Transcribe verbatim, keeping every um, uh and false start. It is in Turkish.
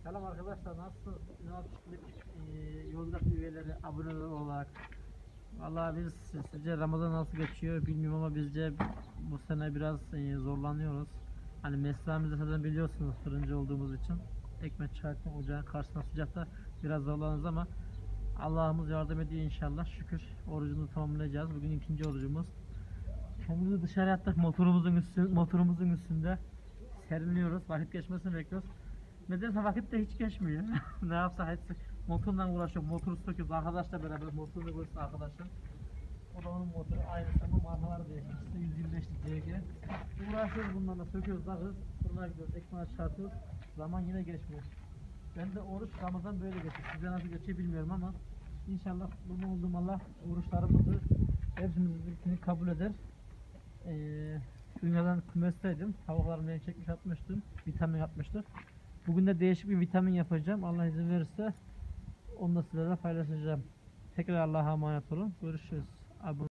Selam arkadaşlar, nasıl Ünaltürk e, Yozgat üyeleri, aboneler olarak. Vallahi biz sizce Ramazan nasıl geçiyor bilmiyorum ama bizce bu sene biraz e, zorlanıyoruz. Hani mesleğimizde zaten biliyorsunuz, fırıncı olduğumuz için ekmek çıkartma ocağın karşısında sıcakta biraz zorlanırız ama Allah'ımız yardım ediyor inşallah, şükür orucumuzu tamamlayacağız. Bugün ikinci orucumuz. Kendimizi dışarı attık, motorumuzun üstü, motorumuzun üstünde serinliyoruz, vakit geçmesini bekliyoruz. Nedense vakit de hiç geçmiyor. Ne yapsak hepsi motorla uğraşıyor. Motoru söküyoruz arkadaşla beraber. Motorunu görüyoruz arkadaşlar. O da onun motoru aynısı ama markaları değişmiş. İşte yüz yirmi beşlik C G. Uğraşıyoruz bunlarla, söküyoruz, takıyoruz. Fırına gidiyoruz, ekmeğe çıkartıyoruz. Zaman yine geçmiyor. Ben de oruç Ramazan böyle geçiyor. Size nasıl geçiyor bilmiyorum ama İnşallah bunu olduğum Allah oruçlarımızı hepsimizi kabul eder. Ee, Dünyadan kümesteydim. Tavuklarımı beni çekmiş atmıştım. Vitamin atmıştık. Bugün de değişik bir vitamin yapacağım. Allah izin verirse onu da sizlerle paylaşacağım. Tekrar Allah'a emanet olun. Görüşürüz. Abone